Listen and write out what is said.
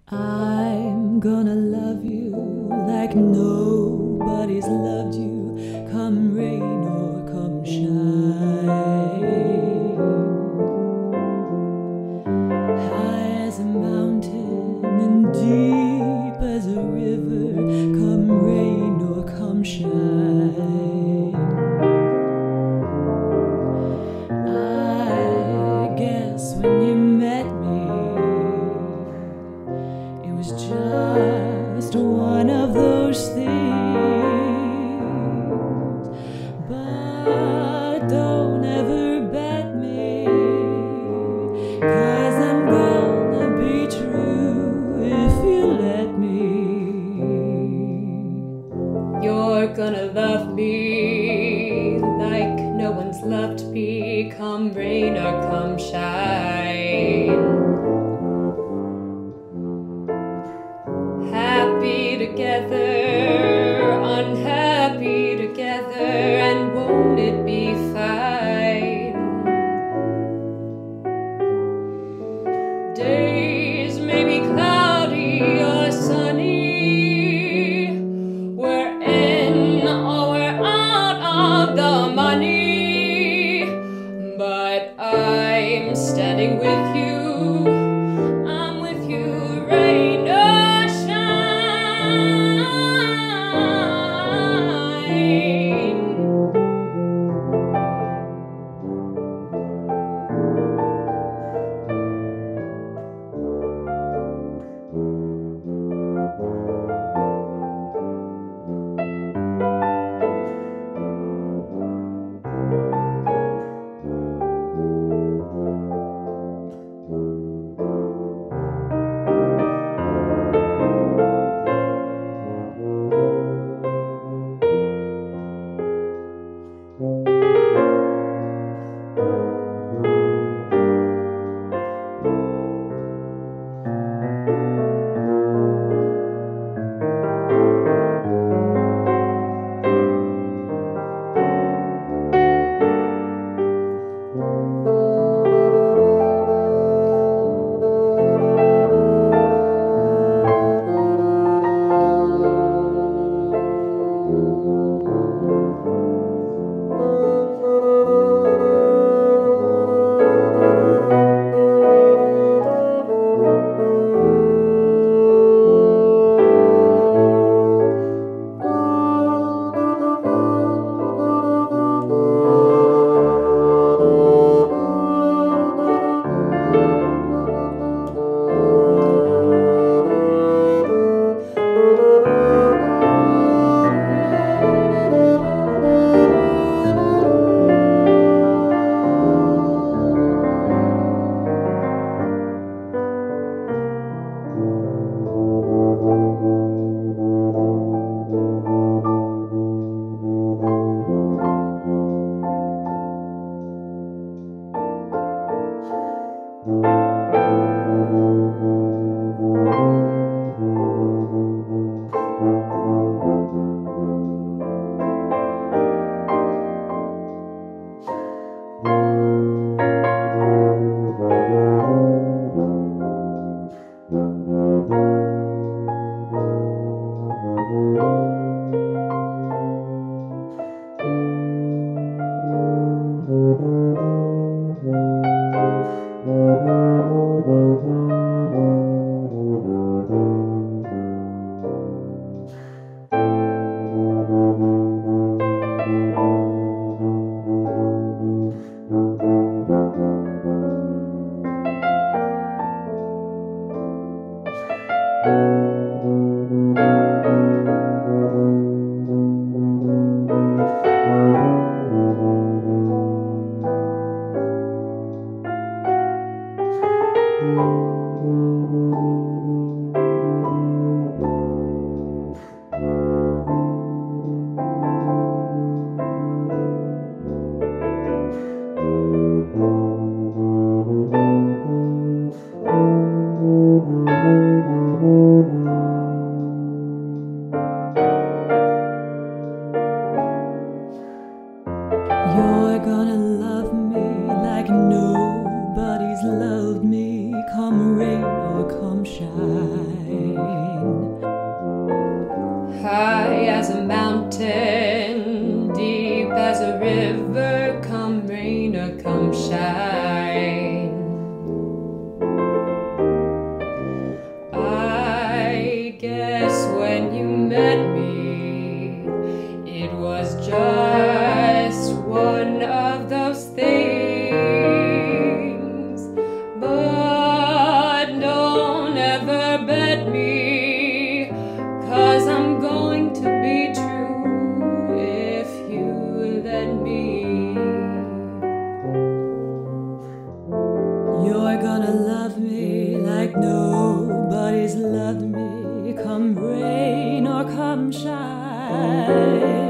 I'm gonna love you like nobody's loved you, come rain or come shine. High as a mountain and deep as a river, come rain or come shine. I guess when you met me, it was just one of those things. But don't ever bet me, 'cause I'm gonna be true if you let me. You're gonna love me like no one's loved me, come rain or come shine. Happy together, unhappy together, and won't it be fine? Days may be cloudy or sunny, we're in or we're out of the money, but I'm standing with you, I'm with you, rain or shine. You're gonna love me like nobody's loved me, come rain or come shine. High as a mountain, deep as a river, come rain or come shine. I guess when you met me, it was just one of those things. But don't ever bet me, 'cause I'm going to be true if you let me. You're gonna love me like nobody's loved me, come rain or come shine.